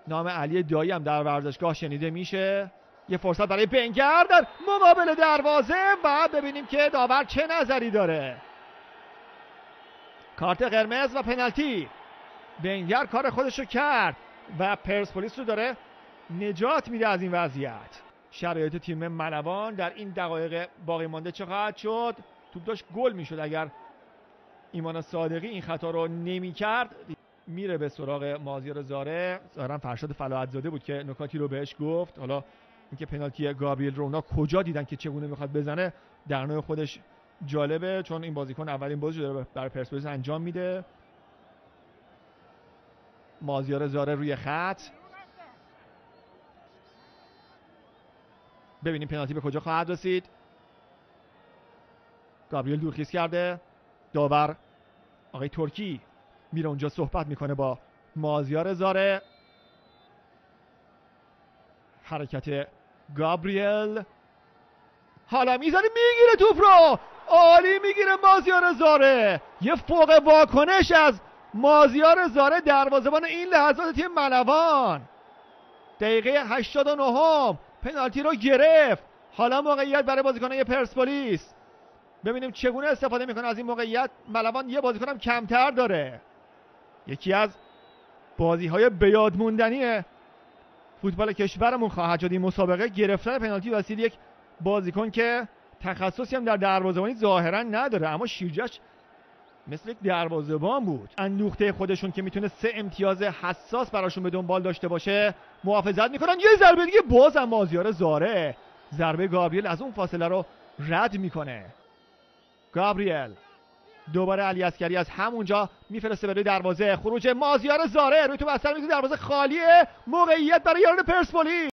نام علی دایی هم در ورزشگاه شنیده میشه. یه فرصت برای بنگر در مقابل دروازه و ببینیم که داور چه نظری داره. کارت قرمز و پنالتی. بنگر کار خودش رو کرد و پرسپولیس رو داره نجات میده از این وضعیت. شرایط تیم ملوان در این دقایق باقی مانده چه خواهد شد؟ توپ داشت گل میشد اگر ایمان صادقی این خطا رو نمیکرد. میره به سراغ مازیار زاره. ظاهرا فرشاد فلاحت زاده بود که نکاتی رو بهش گفت. حالا اینکه پنالتی گابریل رو اونا کجا دیدن که چگونه میخواد بزنه در نوع خودش جالبه، چون این بازیکن اولین بازی داره برای پرسپولیس انجام میده. مازیار زاره روی خط. ببینیم پنالتی به کجا خواهد رسید. گابریل دورخیز کرده. داور آقای ترکی میره اونجا صحبت میکنه با مازیار زاره. حرکت گابریل. حالا میزنه میگیره توپ رو. عالی میگیره مازیار زاره. یه فوق واکنش از مازیار زاره دروازه‌بان این لحظات تیم ملوان. دقیقه 89 پنالتی رو گرفت. حالا موقعیت برای بازیکنان پرسپولیس. ببینیم چگونه استفاده میکنه از این موقعیت. ملوان یه بازیکنم کمتر داره. یکی از بازی‌های بیاد موندنی فوتبال کشورمون خواهد شد این مسابقه، گرفتن پنالتی وسیله یک بازیکن که تخصصی هم در دروازه‌بانی ظاهرا نداره، اما شیرجهش مثل یک دروازه‌بان بود. اندوخته خودشون که میتونه 3 امتیاز حساس براشون به دنبال داشته باشه محافظت میکنن. یه ضربه دیگه بازم مازیار زاره. ضربه گابریل از اون فاصله رو رد میکنه. گابریل دوباره علی عسکری از همونجا میفرسته برای دروازه. خروج مازیار زاره روی تو بستر میگه دروازه خالیه. موقعیت برای یاران پرسپولیس.